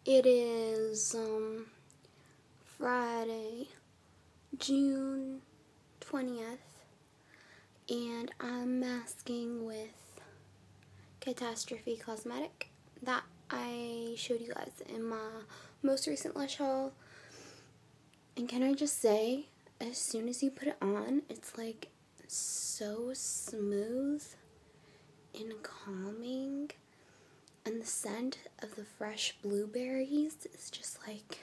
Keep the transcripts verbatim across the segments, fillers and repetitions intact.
It is um, Friday, June twentieth, and I'm masking with Catastrophe Cosmetic that I showed you guys in my most recent lash haul. And can I just say, as soon as you put it on, it's like so smooth and calming. And the scent of the fresh blueberries is just like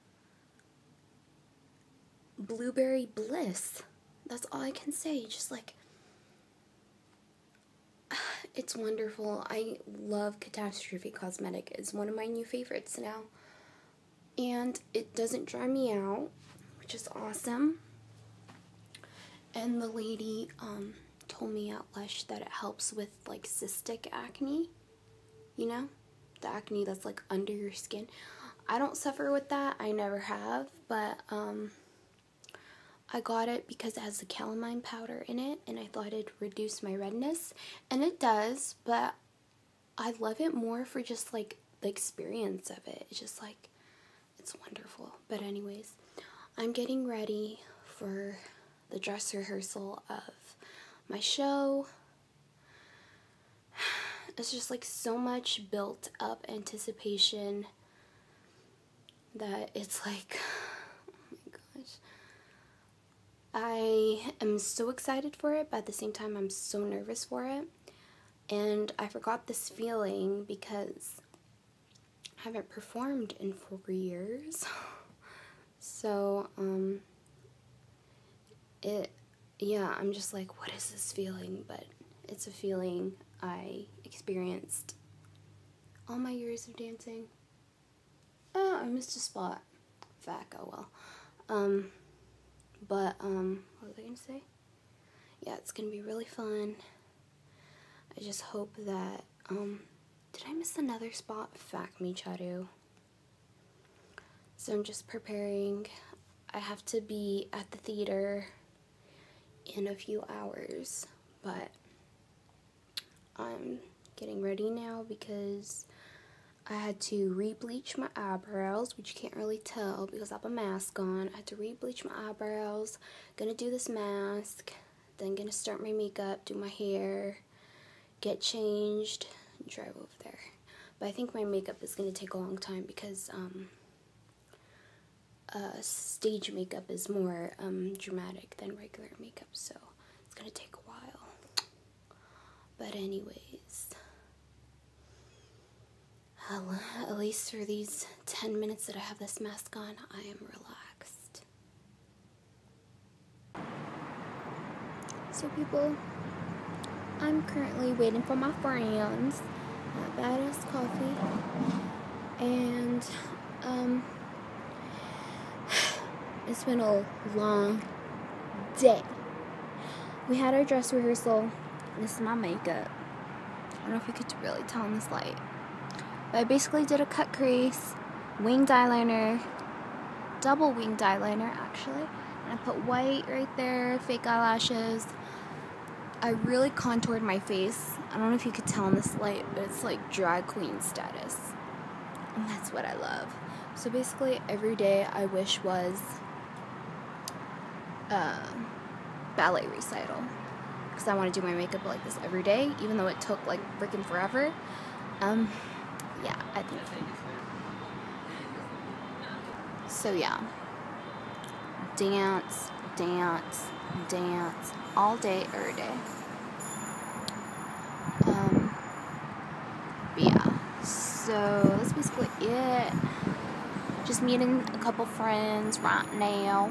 blueberry bliss. That's all I can say. Just like, it's wonderful. I love Catastrophe Cosmetic. It's one of my new favorites now. And it doesn't dry me out, which is awesome. And the lady um, told me at Lush that it helps with like cystic acne. You know, the acne that's like under your skin. I don't suffer with that. I never have, but um, I got it because it has the calamine powder in it, and I thought it'd reduce my redness, and it does. But I love it more for just like the experience of it. It's just like, it's wonderful. But anyways, I'm getting ready for the dress rehearsal of my show. It's just like so much built up anticipation that it's like, oh my gosh. I am so excited for it, but at the same time I'm so nervous for it. And I forgot this feeling because I haven't performed in four years. So, um, it, yeah, I'm just like, what is this feeling? But it's a feeling I experienced all my years of dancing. Oh, I missed a spot. Fuck, oh well. Um, but, um, what was I gonna say? Yeah, it's gonna be really fun. I just hope that, um, did I miss another spot? Fuck me, Charu. So I'm just preparing. I have to be at the theater in a few hours, but I'm getting ready now because I had to re-bleach my eyebrows, which you can't really tell because I have a mask on. I had to re-bleach my eyebrows, gonna do this mask, then gonna start my makeup, do my hair, get changed, and drive over there. But I think my makeup is gonna take a long time because um, uh, stage makeup is more um, dramatic than regular makeup, so it's gonna take a while. But anyways, at least for these ten minutes that I have this mask on, I am relaxed. So people, I'm currently waiting for my friends at Badass Coffee, and um, it's been a long day. We had our dress rehearsal. This is my makeup. I don't know if you could really tell in this light. But I basically did a cut crease, winged eyeliner, double winged eyeliner actually. And I put white right there, fake eyelashes. I really contoured my face. I don't know if you could tell in this light, but it's like drag queen status. And that's what I love. So basically every day I wish was a ballet recital. Because I want to do my makeup like this every day, even though it took like freaking forever. Um, yeah, I think. So yeah, dance, dance, dance, all day, every day. Um, but yeah, so that's basically it. Just meeting a couple friends right now.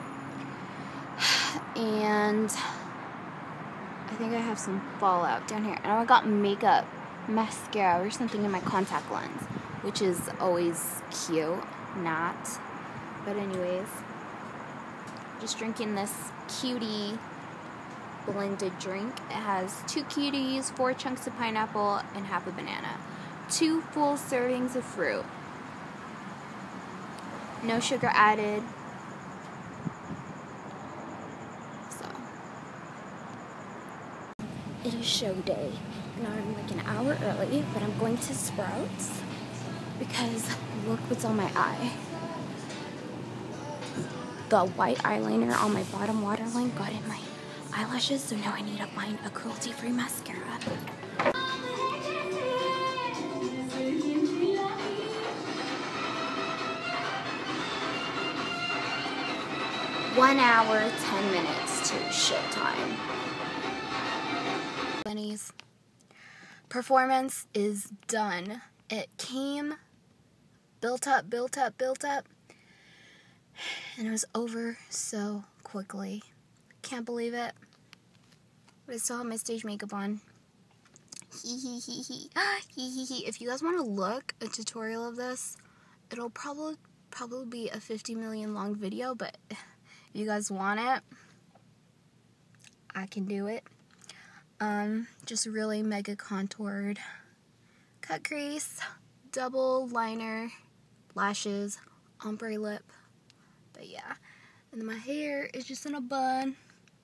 And I think I have some fallout down here. And I got makeup, mascara, or something in my contact lens, which is always cute. Not. But anyways, just drinking this cutie blended drink. It has two cuties, four chunks of pineapple, and half a banana. Two full servings of fruit. No sugar added. It is show day. Now I'm like an hour early, but I'm going to Sprouts because look what's on my eye. The white eyeliner on my bottom waterline got in my eyelashes, so now I need to find a cruelty-free mascara. One hour, ten minutes to showtime. Benny's performance is done. It came, built up, built up, built up, and it was over so quickly. Can't believe it. But I still have my stage makeup on. Hee hee hee hee. Hee hee hee. If you guys want to look a tutorial of this, it'll probably probably be a fifty million long video, but if you guys want it, I can do it. Um, just really mega contoured cut crease, double liner, lashes, ombre lip. But yeah, and then my hair is just in a bun,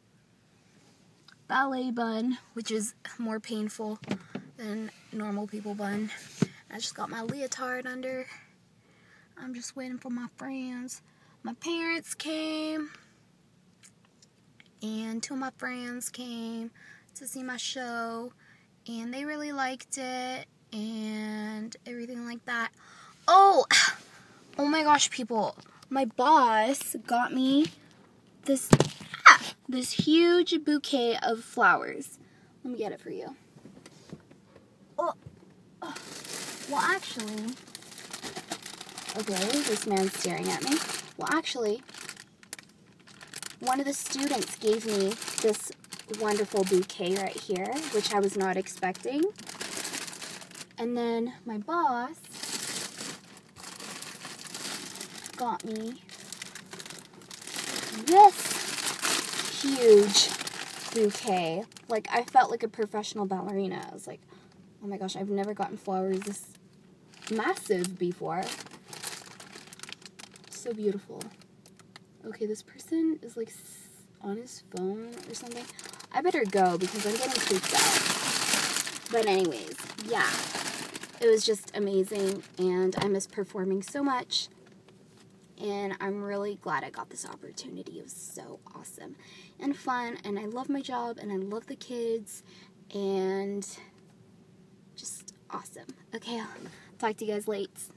ballet bun, which is more painful than normal people bun. I just got my leotard under. I'm just waiting for my friends. My parents came, and two of my friends came to see my show, and they really liked it, and everything like that. Oh, oh my gosh, people. My boss got me this, ah, this huge bouquet of flowers. Let me get it for you. Oh, oh. Well, actually, okay, this man's staring at me. Well, actually, one of the students gave me this wonderful bouquet right here, which I was not expecting. And then my boss got me this huge bouquet. Like, I felt like a professional ballerina. I was like, oh my gosh, I've never gotten flowers this massive before. So beautiful. Okay, this person is like on his phone or something. I better go because I'm getting freaked out. But anyways, yeah. It was just amazing, and I miss performing so much. And I'm really glad I got this opportunity. It was so awesome and fun, and I love my job, and I love the kids, and just awesome. Okay, I'll talk to you guys later.